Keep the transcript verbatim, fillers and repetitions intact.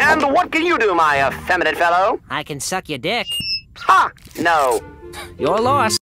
And what can you do, my effeminate fellow? I can suck your dick. Ha! No. You're lost.